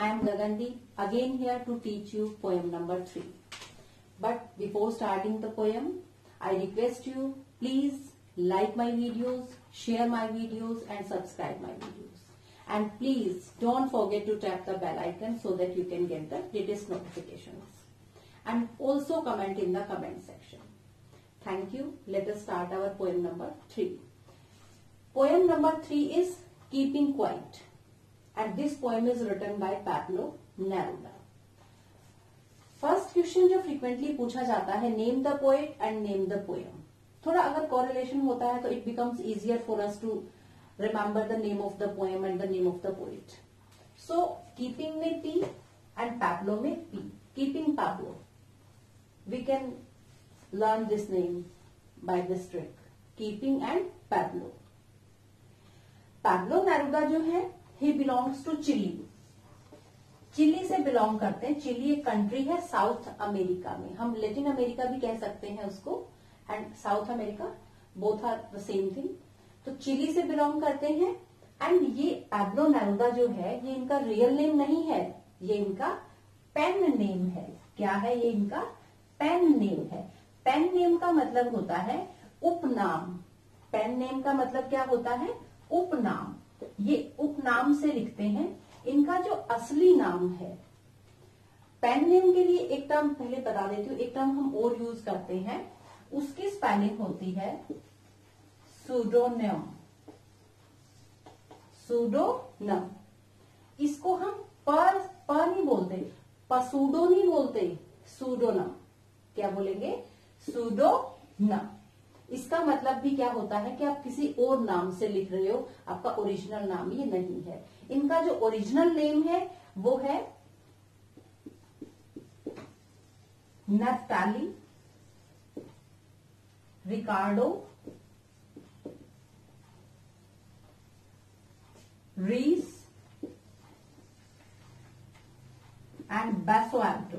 I am Gagandeep again here to teach you poem number 3. But before starting the poem, I request you please like my videos, share my videos and subscribe my videos. And please don't forget to tap the bell icon so that you can get the latest notifications. And also comment in the comment section. Thank you. Let us start our poem number 3. Poem number 3 is Keeping Quiet. And this poem is written by Pablo Neruda. First question जो frequently पूछा जाता है, name the poet and name the poem. थोड़ा अगर correlation होता है तो it becomes easier for us to remember the name of the poem and the name of the poet. So keeping में पी एंड पैब्लो में P. Keeping Pablo, we can learn this name by this trick. Keeping and Pablo. Pablo Neruda जो है, he belongs to chilli. Chile से belong करते हैं. Chilli एक country है south America में. हम लैटिन अमेरिका भी कह सकते हैं उसको, and South America, both are the same thing. तो चिली से बिलोंग करते हैं. एंड ये पैब्लो नेरुदा जो है, ये इनका रियल नेम नहीं है, ये इनका पेन नेम है. क्या है? ये इनका पेन नेम है. पेन नेम का मतलब होता है उपनाम. पेन नेम का मतलब क्या होता है? उपनाम. ये उपनाम से लिखते हैं. इनका जो असली नाम है, पेन नेम के लिए एक टर्म पहले बता देती हूँ, एक टर्म हम और यूज करते हैं, उसकी स्पेलिंग होती है सूडोनिम. सूडोनिम. इसको हम पर नहीं बोलते, पसूडो नहीं बोलते, सूडोनिम. क्या बोलेंगे? सूडोनिम. इसका मतलब भी क्या होता है कि आप किसी और नाम से लिख रहे हो, आपका ओरिजिनल नाम ये नहीं है. इनका जो ओरिजिनल नेम है वो है Neftali Ricardo Reyes and Basoalto.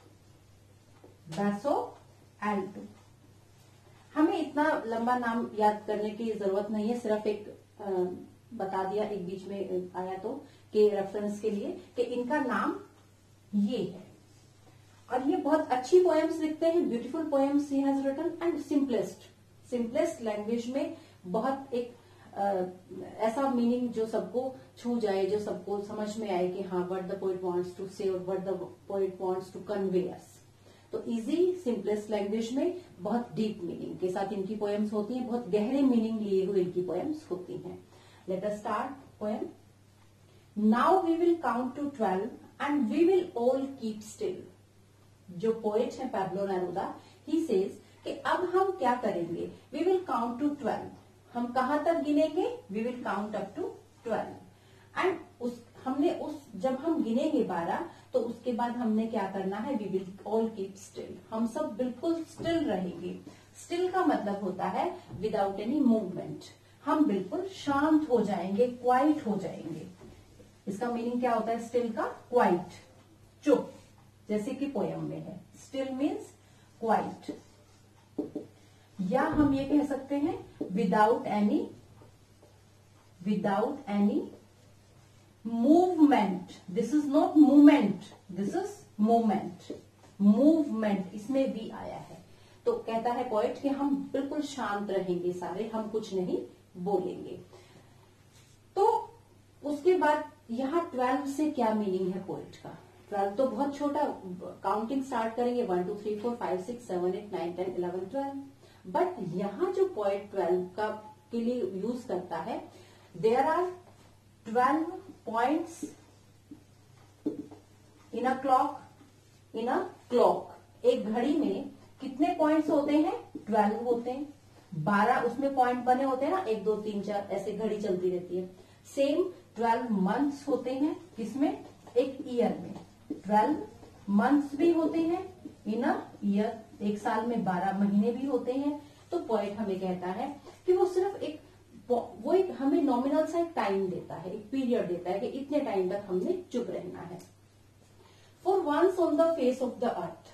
Basoalto. हमें इतना लंबा नाम याद करने की जरूरत नहीं है, सिर्फ एक बता दिया एक बीच में आया तो के रेफरेंस के लिए कि इनका नाम ये है. और ये बहुत अच्छी पोएम्स लिखते हैं, beautiful poems he has written and simplest language में. बहुत एक ऐसा मीनिंग जो सबको छू जाए, जो सबको समझ में आए कि हाँ, what the poet wants to say और what the poet wants to convey us. तो इजी सिंपलेस्ट लैंग्वेज में बहुत डीप मीनिंग के साथ इनकी पोएम्स होती हैं, बहुत गहरे मीनिंग लिए हुए इनकी पोएम्स होती हैं. Let us start poem. Now we will count to 12 and we will all keep still. जो पोएट है पैब्लो नेरुदा, ही सेज कि अब हम क्या करेंगे? We will count to 12. हम कहां तक गिनेंगे? We will count up to 12. And जब हम गिनेंगे 12, तो उसके बाद हमने क्या करना है? We will all keep still. हम सब बिल्कुल स्टिल रहेंगे. स्टिल का मतलब होता है विदाउट एनी मूवमेंट. हम बिल्कुल शांत हो जाएंगे, क्वाइट हो जाएंगे. इसका मीनिंग क्या होता है स्टिल का? क्वाइट, चुप, जैसे कि पोयम में है. Still means quiet. या हम ये कह सकते हैं without any movement. This is not movement, this is movement. Movement, इसमें भी आया है. तो कहता है पोएट कि हम बिल्कुल शांत रहेंगे सारे, हम कुछ नहीं बोलेंगे. तो उसके बाद यहाँ 12 से क्या मीनिंग है पोएट का? 12 तो बहुत छोटा, काउंटिंग स्टार्ट करेंगे 1 2 3 4 5 6 7 8 9 10 11 12. बट यहाँ जो पोएट 12 का के लिए यूज करता है, there are 12 points in a clock. एक घड़ी में कितने पॉइंट्स होते हैं? 12 होते हैं. 12 उसमें पॉइंट बने होते हैं ना, 1 2 3 4 ऐसे घड़ी चलती रहती है. सेम 12 मंथ्स होते हैं. किसमें? एक ईयर में 12 मंथ्स भी होते हैं इन अ ईयर. एक साल में 12 महीने भी होते हैं. तो पोएट हमें कहता है कि वो सिर्फ एक हमें नॉमिनल सा एक टाइम देता है, एक पीरियड देता है कि इतने टाइम तक हमने चुप रहना है. For once on the face of the earth.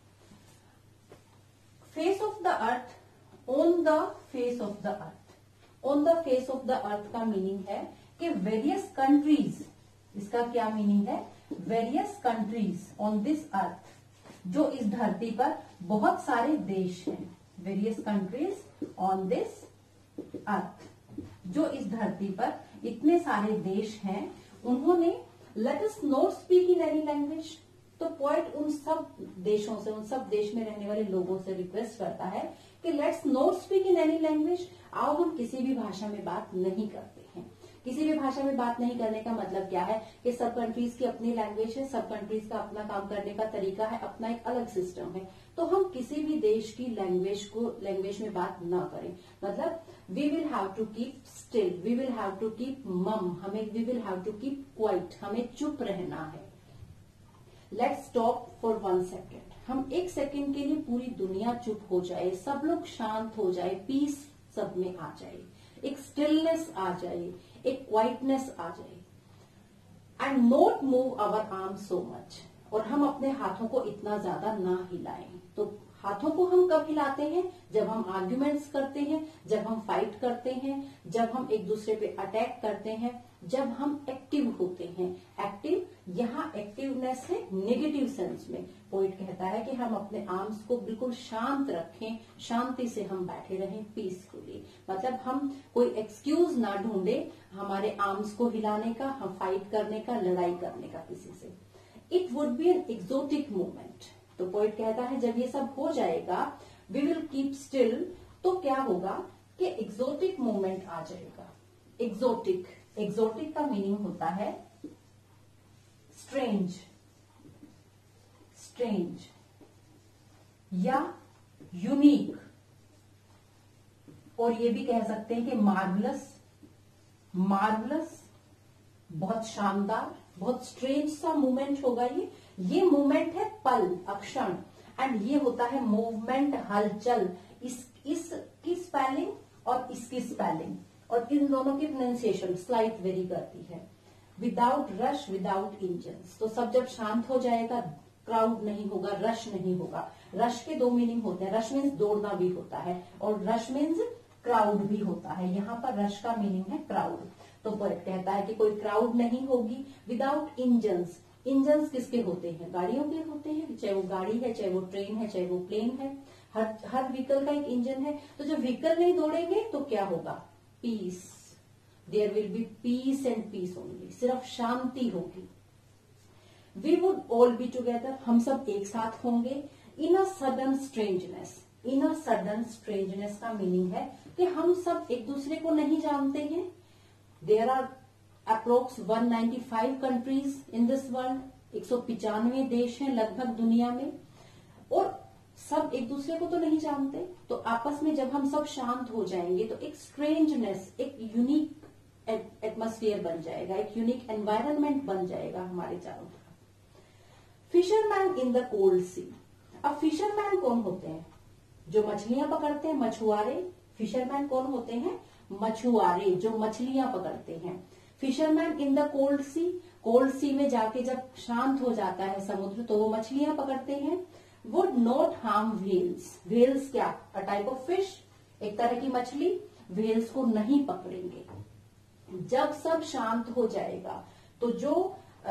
Face of the earth, on the face of the earth. On the face of the earth का मीनिंग है कि वेरियस कंट्रीज. इसका क्या मीनिंग है? Various countries on this earth, जो इस धरती पर बहुत सारे देश हैं, various countries on this earth, जो इस धरती पर इतने सारे देश हैं, उन्होंने let us not speak in any language. तो पोएट उन सब देशों से, उन सब देश में रहने वाले लोगों से रिक्वेस्ट करता है कि let's not speak in any language, आओ हम किसी भी भाषा में बात नहीं करते हैं। किसी भी भाषा में बात नहीं करने का मतलब क्या है कि सब कंट्रीज की अपनी लैंग्वेज है, सब कंट्रीज का अपना काम करने का तरीका है, अपना एक अलग सिस्टम है, तो हम किसी भी देश की लैंग्वेज में बात ना करें। मतलब we will have to keep still, we will have to keep mum, हमें we will have to keep quiet, हमें चुप रहना है। लेट्स स्टॉप फॉर 1 सेकेंड, हम 1 सेकेंड के लिए पूरी दुनिया चुप हो जाए, सब लोग शांत हो जाए, पीस सब में आ जाए, एक स्टिलनेस आ जाए, एक क्वाइटनेस आ जाए। And not move our arm so much, और हम अपने हाथों को इतना ज्यादा ना हिलाएं। तो हाथों को हम कब हिलाते हैं? जब हम आर्ग्यूमेंट्स करते हैं, जब हम फाइट करते हैं, जब हम एक दूसरे पे अटैक करते हैं, जब हम एक्टिव होते हैं। एक्टिव, यहाँ एक्टिवनेस है नेगेटिव सेंस में। पोइट कहता है कि हम अपने आर्म्स को बिल्कुल शांत रखें, शांति से हम बैठे रहें, पीसफुली। मतलब हम कोई एक्सक्यूज ना ढूंढे हमारे आर्म्स को हिलाने का, हम फाइट करने का, लड़ाई करने का किसी से। It would be an exotic movement. तो पोइट कहता है जब ये सब हो जाएगा, वी विल कीप स्टिल, तो क्या होगा कि एक्सोटिक मूवमेंट आ जाएगा। एक्सोटिक, एक्सोटिक का मीनिंग होता है स्ट्रेंज, स्ट्रेंज या यूनिक, और ये भी कह सकते हैं कि मार्वलस, मार्वलस, बहुत शानदार, बहुत स्ट्रेंज सा मूवमेंट होगा ये मूवमेंट है पल, अक्षण, एंड ये होता है मूवमेंट, हलचल। इसकी स्पेलिंग और इसकी स्पेलिंग और इन दोनों की प्रोनाउंसिएशन स्लाइट वेरी करती है। विदाउट रश, विदाउट इंजन्स, तो सब जब शांत हो जाएगा, क्राउड नहीं होगा, रश नहीं होगा। रश के 2 मीनिंग होते हैं, रश मीन्स दौड़ना भी होता है और रश मीन्स क्राउड भी होता है। यहाँ पर रश का मीनिंग है क्राउड। तो पोएट कहता है कि कोई क्राउड नहीं होगी। विदाउट इंजन्स, इंजन्स किसके होते हैं? गाड़ियों के होते हैं, चाहे वो गाड़ी है, चाहे वो ट्रेन है, चाहे वो प्लेन है, हर व्हीकल का एक इंजन है। तो जब व्हीकल नहीं दौड़ेंगे तो क्या होगा? Peace, there will be peace and peace only, सिर्फ शांति होगी। We would all be together, हम सब एक साथ होंगे। In a sudden strangeness, in a sudden strangeness का मीनिंग है कि हम सब एक दूसरे को नहीं जानते हैं। There are approx 195 countries in this world, 195 देश हैं लगभग दुनिया में, और सब एक दूसरे को तो नहीं जानते। तो आपस में जब हम सब शांत हो जाएंगे तो एक स्ट्रेंजनेस, एक यूनिक एटमॉस्फेयर बन जाएगा, एक यूनिक एनवायरनमेंट बन जाएगा हमारे चारों तरफ। Fisherman in the cold sea, अब फिशरमैन कौन होते हैं? जो मछलियां पकड़ते हैं, मछुआरे। फिशरमैन कौन होते हैं? मछुआरे, जो मछलियां पकड़ते हैं। Fisherman in the cold sea, cold sea में जाके जब शांत हो जाता है समुद्र तो वो मछलियां पकड़ते हैं। Would not harm whales, whales क्या? अ टाइप ऑफ फिश, एक तरह की मछली। व्हेल्स को नहीं पकड़ेंगे। जब सब शांत हो जाएगा तो जो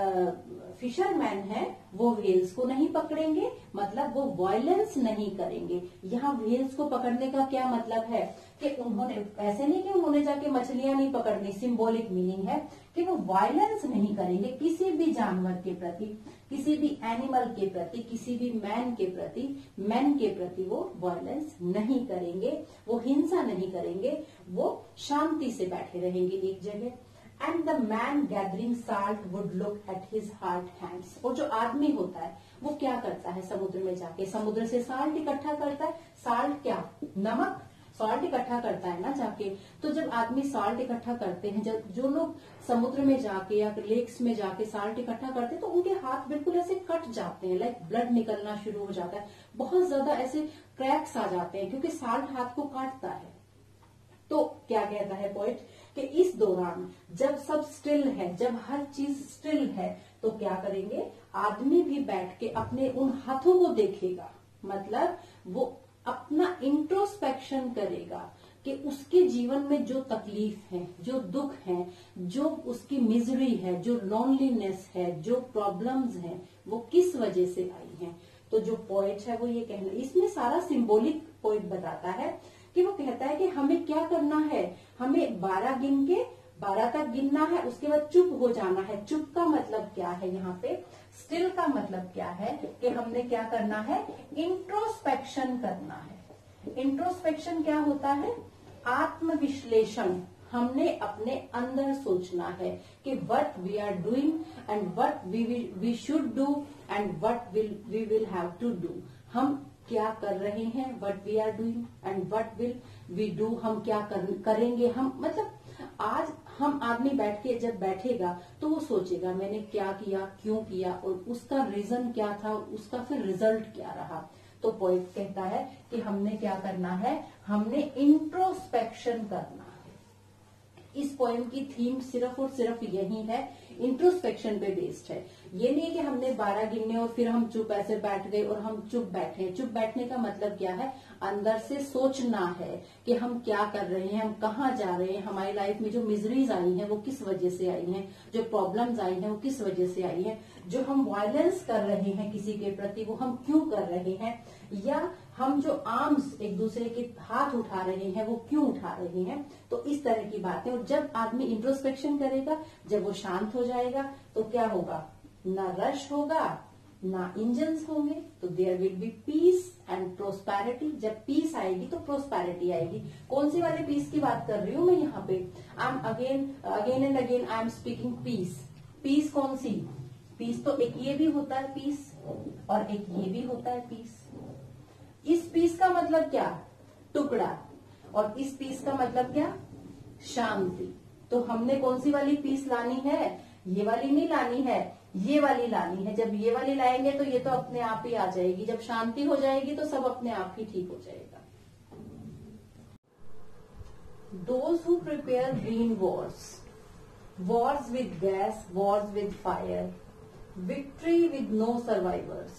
फिशरमैन है वो व्हेल्स को नहीं पकड़ेंगे, मतलब वो वायलेंस नहीं करेंगे। यहाँ व्हेल्स को पकड़ने का क्या मतलब है कि उन्होंने, ऐसे नहीं कि उन्होंने जाके मछलियां नहीं पकड़नी, सिंबॉलिक मीनिंग है कि वो वायलेंस नहीं करेंगे किसी भी जानवर के प्रति, किसी भी एनिमल के प्रति, किसी भी मैन के प्रति वो वायलेंस नहीं करेंगे, वो हिंसा नहीं करेंगे, वो शांति से बैठे रहेंगे एक जगह। And the man gathering salt would look at his hard hands, और जो आदमी होता है वो क्या करता है? समुद्र में जाके समुद्र से साल्ट इकट्ठा करता है। साल्ट क्या? नमक, सॉल्ट इकट्ठा करता है ना जाके। तो जब आदमी साल्ट इकट्ठा करते हैं, जब जो लोग समुद्र में जाके या लेक्स में जाके साल्ट इकट्ठा करते हैं तो उनके हाथ बिल्कुल ऐसे कट जाते हैं, लाइक ब्लड निकलना शुरू हो जाता है, बहुत ज्यादा ऐसे क्रैक्स आ जाते हैं क्योंकि साल्ट हाथ को काटता है। तो क्या कहता है पोएट कि इस दौरान जब सब स्टिल है, जब हर चीज स्टिल है, तो क्या करेंगे? आदमी भी बैठ के अपने उन हाथों को देखेगा, मतलब वो अपना इंट्रोस्पेक्शन करेगा। कि उसके जीवन में जो तकलीफ है, जो दुख है, जो उसकी मिजरी है, जो लोनलीनेस है, जो प्रॉब्लम्स हैं, वो किस वजह से आई हैं। तो जो पोएट है वो ये कहना, इसमें सारा सिंबॉलिक पोएट बताता है कि वो कहता है कि हमें क्या करना है, हमें 12 गिन के 12 तक गिनना है, उसके बाद चुप हो जाना है। चुप का मतलब क्या है, यहाँ पे स्टिल का मतलब क्या है कि हमने क्या करना है, इंट्रोस्पेक्शन करना है। इंट्रोस्पेक्शन क्या होता है, आत्मविश्लेषण। हमने अपने अंदर सोचना है कि what we are doing and what we should do and what we will have to do. हम क्या कर रहे हैं, what we are doing and what will we do, हम क्या करेंगे। हम मतलब आज हम आदमी बैठ के जब बैठेगा तो वो सोचेगा मैंने क्या किया, क्यों किया, और उसका रीजन क्या था, उसका फिर रिजल्ट क्या रहा। तो पोएट कहता है कि हमने क्या करना है, हमने इंट्रोस्पेक्शन करना है। इस पोएम की थीम सिर्फ और सिर्फ यही है, इंट्रोस्पेक्शन पे बेस्ड है। ये नहीं कि हमने 12 गिनने और फिर हम चुप ऐसे बैठ गए और हम चुप बैठे। चुप बैठने का मतलब क्या है, अंदर से सोचना है कि हम क्या कर रहे हैं, हम कहाँ जा रहे हैं, हमारी लाइफ में जो मिजरीज आई हैं वो किस वजह से आई हैं, जो प्रॉब्लम्स आई हैं वो किस वजह से आई हैं, जो हम वायलेंस कर रहे हैं किसी के प्रति वो हम क्यों कर रहे हैं, या हम जो आर्म्स एक दूसरे के हाथ उठा रहे हैं वो क्यों उठा रहे हैं। तो इस तरह की बातें। और जब आदमी इंट्रोस्पेक्शन करेगा, जब वो शांत हो जाएगा तो क्या होगा, ना रश होगा, ना इंजन्स होंगे, तो there will be peace and prosperity. जब पीस आएगी तो प्रोस्पेरिटी आएगी। कौन सी वाले पीस की बात कर रही हूं मैं यहाँ पे, I am again and again I am speaking peace. Peace कौन सी, पीस तो एक ये भी होता है पीस और एक ये भी होता है पीस। इस पीस का मतलब क्या, टुकड़ा, और इस पीस का मतलब क्या, शांति। तो हमने कौन सी वाली पीस लानी है, ये वाली नहीं लानी है, ये वाली लानी है। जब ये वाली लाएंगे तो ये तो अपने आप ही आ जाएगी, जब शांति हो जाएगी तो सब अपने आप ही ठीक हो जाएगा। Those who prepare green wars, wars with gas, wars with fire, victory with no survivors,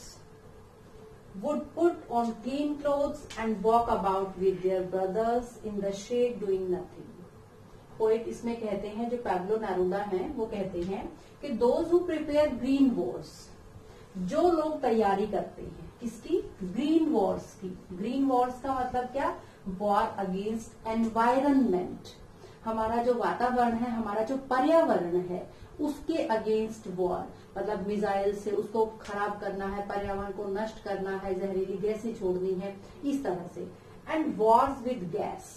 would put on clean clothes and walk about with their brothers in the shade doing nothing. Poet इसमें कहते हैं, जो Pablo Neruda हैं वो कहते हैं कि those who prepare green wars, जो लोग तैयारी करते हैं किसकी, ग्रीन वॉर्स की। ग्रीन वॉर्स का मतलब क्या, वॉर अगेंस्ट एनवायरनमेंट। हमारा जो वातावरण है, हमारा जो पर्यावरण है उसके अगेंस्ट वॉर, मतलब मिसाइल से उसको खराब करना है, पर्यावरण को नष्ट करना है, जहरीली गैसें छोड़नी है, इस तरह से। And wars with gas,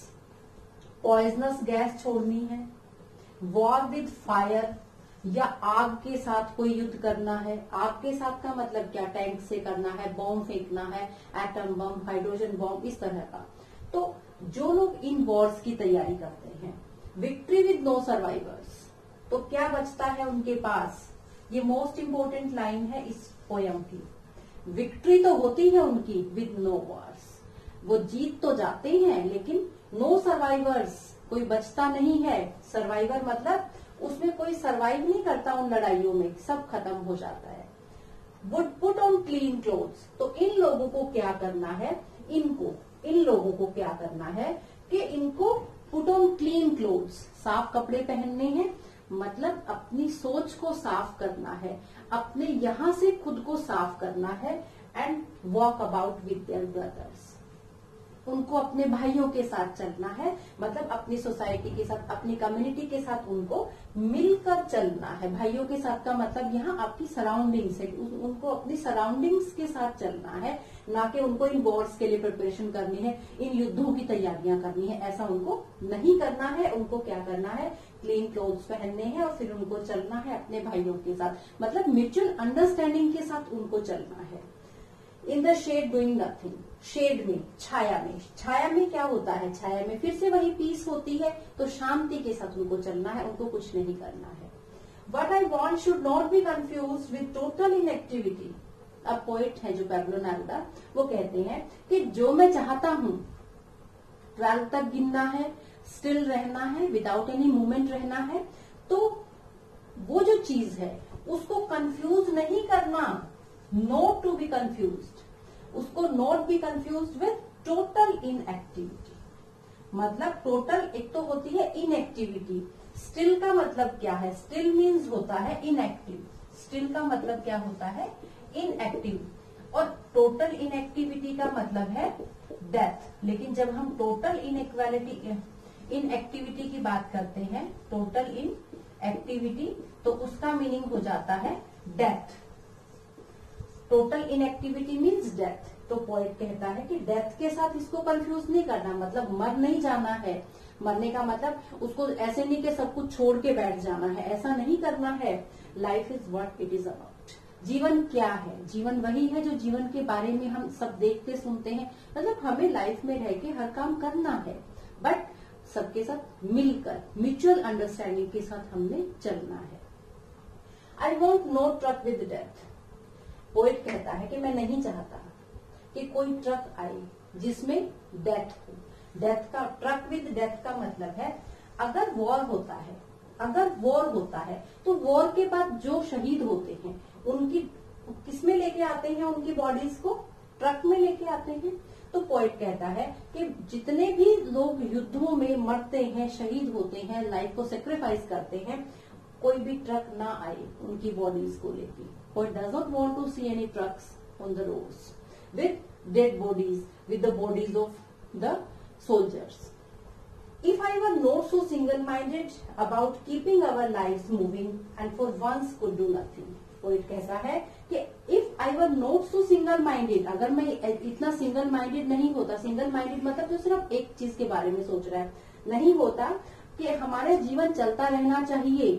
poisonous gas छोड़नी है। वॉर विद फायर, या आग के साथ कोई युद्ध करना है। आग के साथ का मतलब क्या, टैंक से करना है, बॉम्ब फेंकना है, एटम बम, हाइड्रोजन बॉम्ब, इस तरह का। तो जो लोग इन वॉर्स की तैयारी करते हैं, विक्ट्री विद नो सर्वाइवर्स, तो क्या बचता है उनके पास। ये मोस्ट इंपोर्टेंट लाइन है इस पोयम की। विक्ट्री तो होती है उनकी, विद नो वॉर्स, वो जीत तो जाते हैं लेकिन नो सर्वाइवर्स, कोई बचता नहीं है। सर्वाइवर मतलब उसमें कोई सर्वाइव नहीं करता उन लड़ाइयों में, सब खत्म हो जाता है। Would put on clean clothes, तो इन लोगों को क्या करना है, इन लोगों को क्या करना है कि इनको पुट ऑन क्लीन क्लोथ्स, साफ कपड़े पहनने हैं, मतलब अपनी सोच को साफ करना है, अपने यहां से खुद को साफ करना है। And walk about with their brothers, उनको अपने भाइयों के साथ चलना है, मतलब अपनी सोसाइटी के साथ, अपनी कम्युनिटी के साथ उनको मिलकर चलना है। भाइयों के साथ का मतलब यहाँ आपकी सराउंडिंग्स है, उनको अपनी सराउंडिंग्स के साथ चलना है, ना कि उनको इन वॉर्स के लिए प्रिपरेशन करनी है, इन युद्धों की तैयारियां करनी है, ऐसा उनको नहीं करना है। उनको क्या करना है, क्लीन क्लोथ्स पहनने हैं और फिर उनको चलना है अपने भाइयों के साथ, मतलब म्यूचुअल अंडरस्टैंडिंग के साथ उनको चलना है। In the shade doing nothing, shade में, छाया में। छाया में क्या होता है, छाया में फिर से वही पीस होती है, तो शांति के साथ उनको चलना है, उनको कुछ नहीं करना है। What I want should not be confuse with total inactivity. अब पोइट है जो पैब्लो नेरूदा, वो कहते हैं कि जो मैं चाहता हूं, 12 तक गिनना है, स्टिल रहना है, विदाउट एनी मूवमेंट रहना है, तो वो जो चीज है उसको कंफ्यूज नहीं करना, नॉट टू बी कंफ्यूज्ड, उसको not be confused with total inactivity. मतलब टोटल एक तो होती है इनएक्टिविटी। स्टिल का मतलब क्या है? स्टिल मीन्स होता है इनएक्टिव। स्टिल का मतलब क्या होता है? इनएक्टिव। और टोटल इनएक्टिविटी का मतलब है डेथ। लेकिन जब हम टोटल इनएक्टिविटी की बात करते हैं, टोटल इनएक्टिविटी, तो उसका मीनिंग हो जाता है death. Total inactivity means death. तो पोएट कहता है कि डेथ के साथ इसको कंफ्यूज नहीं करना, मतलब मर नहीं जाना है। मरने का मतलब उसको ऐसे नहीं कि सब कुछ छोड़ के बैठ जाना है, ऐसा नहीं करना है। Life is what it is about. जीवन क्या है? जीवन वही है जो जीवन के बारे में हम सब देखते सुनते हैं। मतलब हमें लाइफ में रह के हर काम करना है, बट सबके साथ मिलकर म्यूचुअल अंडरस्टैंडिंग के साथ हमने चलना है। I want no truck with death. Poet कहता है कि मैं नहीं चाहता कि कोई ट्रक आए जिसमें डेथ हो। डेथ का, ट्रक विद डेथ का मतलब है अगर वॉर होता है, अगर वॉर होता है तो वॉर के बाद जो शहीद होते हैं उनकी किसमें लेके आते हैं? उनकी बॉडीज को ट्रक में लेके आते हैं। तो पोएट कहता है कि जितने भी लोग युद्धों में मरते हैं, शहीद होते हैं, लाइफ को सेक्रीफाइस करते हैं, कोई भी ट्रक ना आए उनकी बॉडीज को लेके। Poet does not want to see any trucks on the roads with dead bodies, with the bodies of the soldiers. If I were not so single-minded about keeping our lives moving and for once could do nothing, poet कहता है कि if I were not so single-minded, अगर मैं इतना single minded नहीं होता, single minded मतलब जो सिर्फ एक चीज के बारे में सोच रहा है, नहीं होता कि हमारा जीवन चलता रहना चाहिए,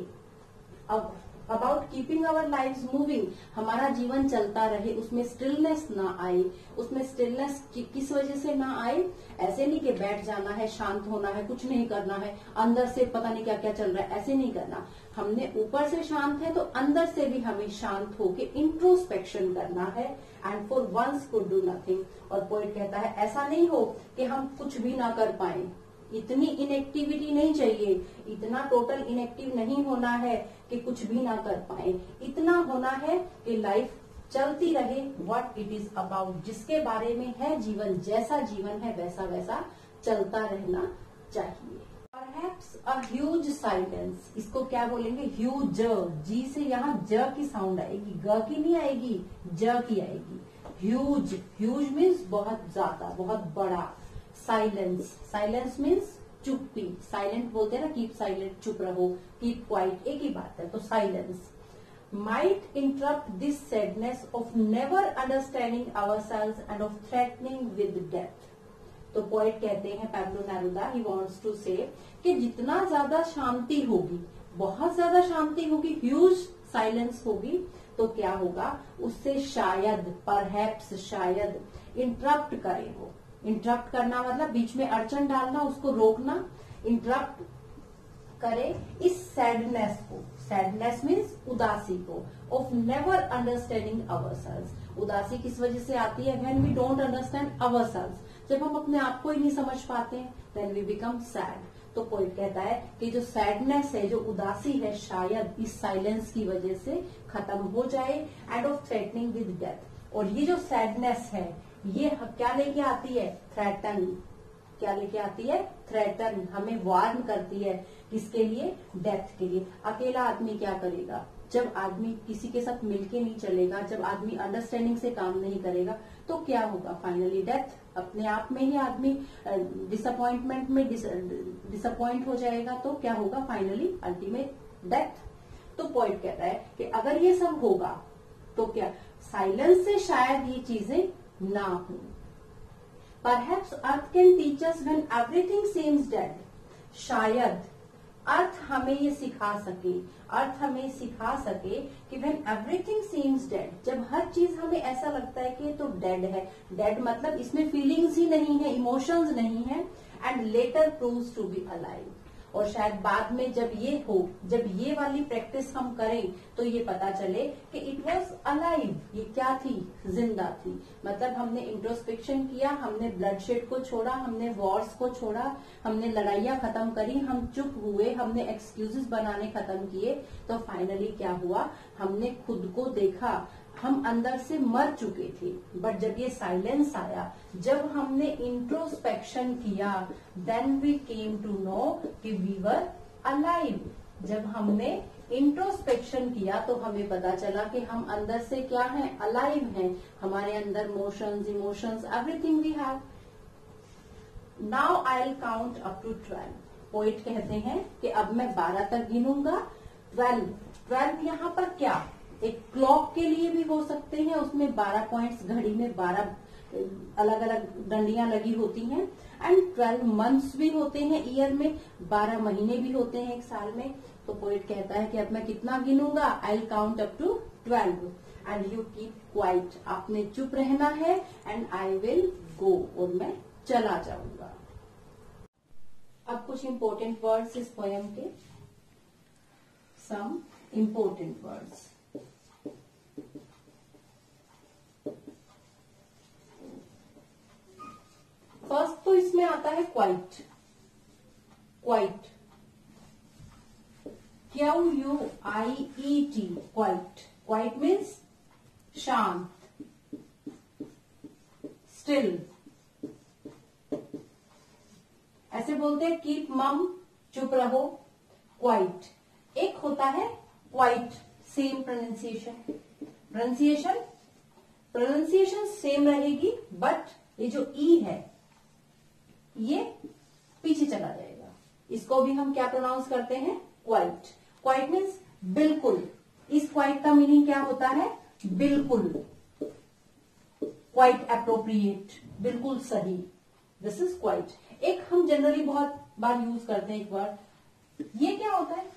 अब about keeping our lives moving, हमारा जीवन चलता रहे, उसमें स्टिलनेस ना आए। उसमें स्टिलनेस किस वजह से ना आए? ऐसे नहीं कि बैठ जाना है, शांत होना है, कुछ नहीं करना है, अंदर से पता नहीं क्या क्या चल रहा है, ऐसे नहीं करना। हमने ऊपर से शांत है तो अंदर से भी हमें शांत होके इंट्रोस्पेक्शन करना है। And for once could do nothing. और पोएट कहता है ऐसा नहीं हो कि हम कुछ भी ना कर पाए, इतनी इनएक्टिविटी नहीं चाहिए, इतना टोटल इनएक्टिव नहीं होना है कि कुछ भी ना कर पाए। इतना होना है कि लाइफ चलती रहे, व्हाट इट इज अबाउट, जिसके बारे में है जीवन, जैसा जीवन है वैसा वैसा चलता रहना चाहिए। Perhaps a huge silence, इसको क्या बोलेंगे? ह्यूज। जी से यहाँ ज की साउंड आएगी, ग की नहीं आएगी, ज की आएगी। ह्यूज, ह्यूज मीन्स बहुत ज्यादा, बहुत बड़ा। साइलेंस, साइलेंस मीन्स चुप्पी। साइलेंट बोलते हैं ना, कीप साइलेंट, चुप रहो, कीप क्वाइट, एक ही बात है। तो silence might interrupt this sadness of never understanding ourselves and of threatening with death. तो पोएट कहते हैं Pablo Neruda, he wants to say कि जितना ज्यादा शांति होगी, बहुत ज्यादा शांति होगी, ह्यूज साइलेंस होगी, तो क्या होगा? उससे शायद, परहैप्स, शायद इंटरप्ट करे वो। इंटरप्ट करना मतलब बीच में अड़चन डालना, उसको रोकना, इंटरप्ट करे इस सैडनेस को। सैडनेस मीन्स उदासी को। ऑफ नेवर अंडरस्टैंडिंग अवरसेल्व्स, उदासी किस वजह से आती है? When we don't understand ourselves, जब हम अपने आप को ही नहीं समझ पाते हैं, देन वी बिकम सैड। तो पोएट कहता है कि जो सैडनेस है, जो उदासी है, शायद इस साइलेंस की वजह से खत्म हो जाए। And of threatening with death, और ये जो सैडनेस है ये क्या लेके आती है? थ्रेटन। क्या लेके आती है? थ्रेटन, हमें वार्न करती है। किसके लिए? डेथ के लिए। अकेला आदमी क्या करेगा? जब आदमी किसी के साथ मिलके नहीं चलेगा, जब आदमी अंडरस्टैंडिंग से काम नहीं करेगा, तो क्या होगा? Finally death. अपने आप में ही आदमी डिसअपॉइंटमेंट में डिसअपॉइंट हो जाएगा, तो क्या होगा? Finally ultimate death. तो पॉइंट कहता है कि अगर ये सब होगा तो क्या साइलेंस से शायद ये चीजें ना हो। Perhaps earth can teach us when everything seems dead. शायद अर्थ हमें ये सिखा सके, अर्थ हमें सिखा सके कि when everything seems dead, जब हर चीज हमें ऐसा लगता है कि ये तो डेड है। डेड मतलब इसमें फीलिंग्स ही नहीं है, इमोशंस नहीं है। And later proves to be alive, और शायद बाद में जब ये हो, जब ये वाली प्रैक्टिस हम करें तो ये पता चले कि इट वॉज अलाइव, ये क्या थी? जिंदा थी। मतलब हमने इंट्रोस्पेक्शन किया, हमने ब्लडशेड को छोड़ा, हमने वॉर्स को छोड़ा, हमने लड़ाइयां खत्म करी, हम चुप हुए, हमने एक्सक्यूजेस बनाने खत्म किए, तो फाइनली क्या हुआ? हमने खुद को देखा, हम अंदर से मर चुके थे, बट जब ये साइलेंस आया, जब हमने इंट्रोस्पेक्शन किया, then we came to know कि वी वर अलाइव। जब हमने इंट्रोस्पेक्शन किया तो हमें पता चला कि हम अंदर से क्या हैं, अलाइव हैं। हमारे अंदर motions, emotions, everything we have. Now I will count up to 12। Poet कहते हैं कि अब मैं 12 तक गिनूंगा। 12 यहाँ पर क्या, एक क्लॉक के लिए भी हो सकते हैं, उसमें 12 पॉइंट्स, घड़ी में 12 अलग अलग डंडियां लगी होती हैं। एंड 12 मंथ्स भी होते हैं ईयर में, 12 महीने भी होते हैं एक साल में। तो पोइट कहता है कि अब मैं कितना गिनूंगा, I will count up to 12 and you keep quiet. आपने चुप रहना है, एंड आई विल गो, और मैं चला जाऊंगा। अब कुछ इंपॉर्टेंट वर्ड्स इस पोयम के, सम इंपॉर्टेंट वर्ड्स। फर्स्ट तो इसमें आता है quiet. Quiet, QUIET, quiet. Quiet means शांत, स्टिल। ऐसे बोलते हैं कीप मम, चुप रहो, क्वाइट। एक होता है क्वाइट, सेम प्रोनाउंसिएशन सेम रहेगी, बट ये जो ई है ये पीछे चला जाएगा। इसको भी हम क्या प्रोनाउंस करते हैं, क्वाइट। क्वाइट मीन्स बिल्कुल। इस क्वाइट का मीनिंग क्या होता है, बिल्कुल, क्वाइट अप्रोप्रिएट, बिल्कुल सही। This is quite. एक हम जनरली बहुत बार यूज करते हैं एक वर्ड, ये क्या होता है,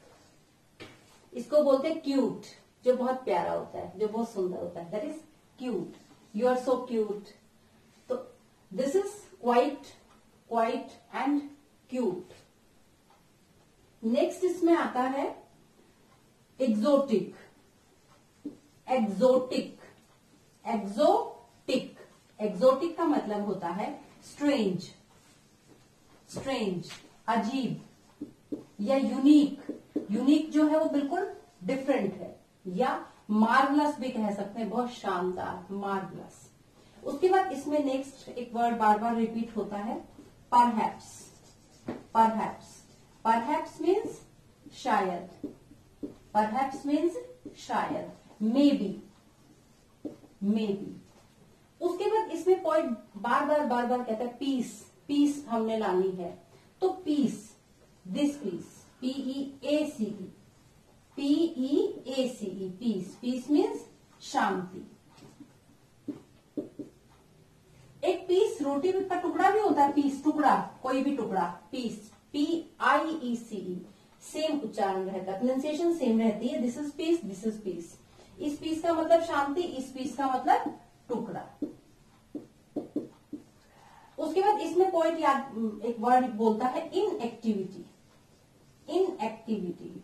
इसको बोलते हैं क्यूट, जो बहुत प्यारा होता है, जो बहुत सुंदर होता है, that is cute. You are so cute. तो this is quiet, quite and cute. Next इसमें आता है एक्सोटिक। एक्सोटिक, एक्सोटिक, एक्सोटिक का मतलब होता है स्ट्रेंज, स्ट्रेंज, अजीब या यूनिक। यूनिक जो है वो बिल्कुल डिफरेंट है, या मार्वलस भी कह सकते हैं, बहुत शानदार, मार्वलस। उसके बाद इसमें नेक्स्ट एक वर्ड बार बार रिपीट होता है, परहैप्स। परहैप्स, परहैप्स मीन्स शायद, परहैप्स मीन्स शायद, मे बी, मे बी। उसके बाद इसमें पॉइंट बार बार कहता है पीस। पीस हमने लानी है, तो peace, this peace, PEACE, PEACE, peace. Peace means शांति। एक पीस रोटी का टुकड़ा भी होता है, पीस, टुकड़ा, कोई भी टुकड़ा, पीस, PIECE, सेम उच्चारण रहता है, प्रोनाउंसिएशन सेम रहती है। This is peace, this is piece. इस पीस का मतलब शांति, इस पीस का मतलब टुकड़ा। उसके बाद इसमें पॉइंट याद, एक वर्ड बोलता है inactivity. Inactivity,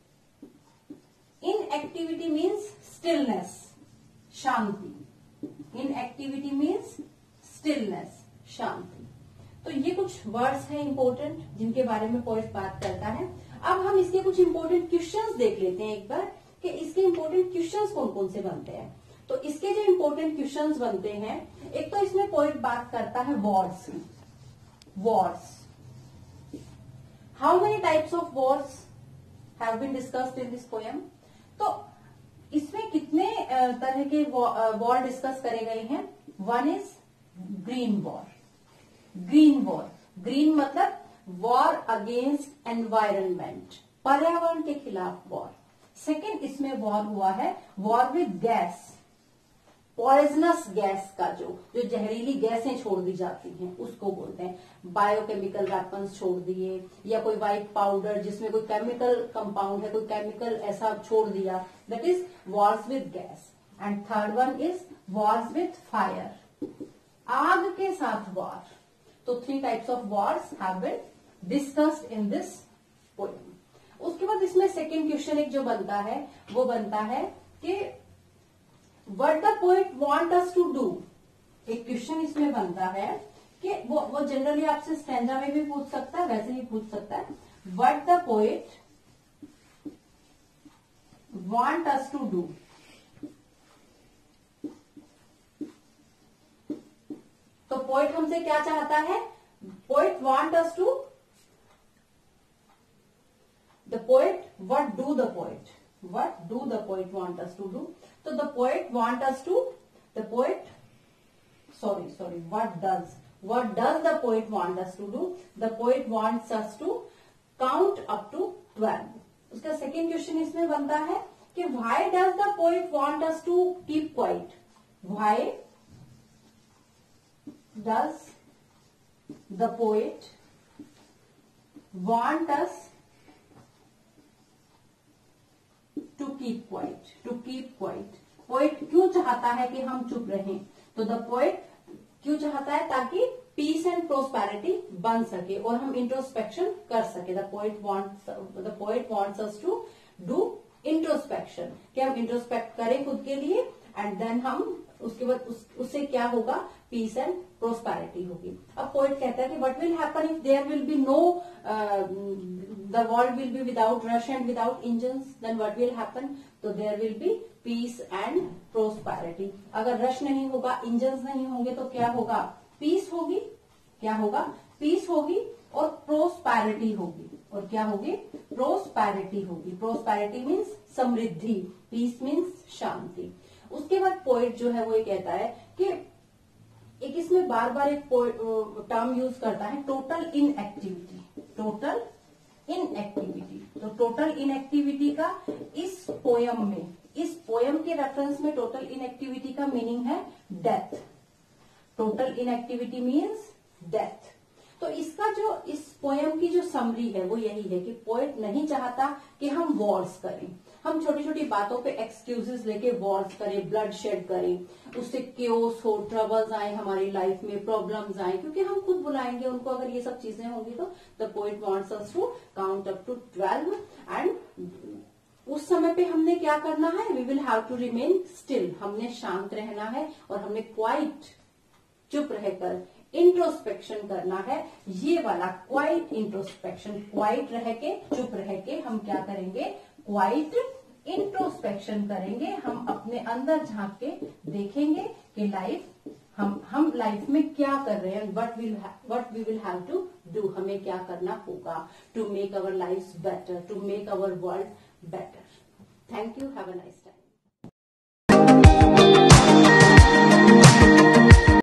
inactivity means stillness, शांति। इनएक्टिविटी मीन्स स्टिलनेस, शांति। तो ये कुछ वर्ड्स हैं इंपॉर्टेंट, जिनके बारे में पोएट बात करता है। अब हम इसके कुछ इंपॉर्टेंट क्वेश्चंस देख लेते हैं एक बार, कि इसके इंपॉर्टेंट क्वेश्चंस कौन कौन से बनते हैं। तो इसके जो इंपॉर्टेंट क्वेश्चंस बनते हैं, एक तो इसमें पोएट बात करता है वॉर्स की। Wars, how many types of wars have been discussed in this poem. तो इसमें कितने तरह के वॉर डिस्कस करे गए हैं। One is green war. Green war, green मतलब वॉर अगेंस्ट एनवायरनमेंट, पर्यावरण के खिलाफ वॉर। सेकेंड इसमें वॉर हुआ है, war with gas, poisonous gas का जो जहरीली गैसें छोड़ दी जाती हैं उसको बोलते हैं। बायोकेमिकल वेपन्स छोड़ दिए, या कोई व्हाइट पाउडर जिसमें कोई केमिकल कंपाउंड है, कोई केमिकल ऐसा छोड़ दिया, that is wars with gas. And third one is wars with fire, आग के साथ वॉर। तो 3 types of wars have been discussed in this poem. उसके बाद इसमें सेकेंड क्वेश्चन एक जो बनता है, वो बनता है कि what the poet want us to do. एक क्वेश्चन इसमें बनता है कि वो जनरली आपसे स्टैंजा में भी पूछ सकता है, वैसे भी पूछ सकता है। What the poet want us to do, तो पोएट हमसे क्या चाहता है? Poet want us to, the poet, what do the poet, what do the poet want us to do? तो the poet want us to, the poet, sorry, what does the poet want us to do? The poet wants us to count up to 12. उसका second question इसमें बनता है कि why does the poet want us to keep quiet? Why does the poet want us to keep quiet? To keep quiet. Poet क्यों चाहता है कि हम चुप रहें? तो द पोएट क्यों चाहता है? ताकि पीस एंड प्रोस्पेरिटी बन सके और हम इंट्रोस्पेक्शन कर सके। The poet wants us to do introspection, कि हम इंट्रोस्पेक्ट करें खुद के लिए एंड देन हम उसके बाद उससे क्या होगा? पीस एंड प्रोस्पेरिटी होगी। अब पोएट कहता है कि what will happen if there will be no, the world will be without rush and without engines, then what will happen? तो there will be peace and prosperity. अगर rush नहीं होगा, engines नहीं होंगे तो क्या होगा? पीस होगी। क्या होगा? पीस होगी और प्रोस्पेरिटी होगी। और क्या होगी? प्रोस्पेरिटी होगी। प्रोस्पेरिटी मीन्स समृद्धि, पीस मीन्स शांति। उसके बाद पोएट जो है वो ये कहता है कि एक इसमें बार बार एक टर्म यूज करता है, टोटल इनएक्टिविटी। टोटल इनएक्टिविटी, तो टोटल इनएक्टिविटी का इस पोयम में, इस पोयम के रेफरेंस में टोटल इनएक्टिविटी का मीनिंग है death. Total inactivity means death. तो इसका जो, इस पोयम की जो समरी है वो यही है कि पोएट नहीं चाहता कि हम वॉर्स करें, हम छोटी छोटी बातों पे एक्सक्यूजेस लेके वॉर्स करें, ब्लड शेड करें, उससे केओस हो, ट्रबल्स आए हमारी लाइफ में, प्रॉब्लम्स आए, क्योंकि हम खुद बुलाएंगे उनको अगर ये सब चीजें होंगी तो। The poet wants us to count up to 12 and उस समय पे हमने क्या करना है? We will have to remain still, हमने शांत रहना है और हमने क्वाइट, चुप रहकर इंट्रोस्पेक्शन करना है। ये वाला क्वाइट इंट्रोस्पेक्शन, क्वाइट रह के, चुप रह के हम क्या करेंगे? क्वाइट इंट्रोस्पेक्शन करेंगे। हम अपने अंदर झांक के देखेंगे कि लाइफ, हम लाइफ में क्या कर रहे हैं, what we will have to do, हमें क्या करना होगा to make our life better, to make our world better. Thank you. Have a nice day.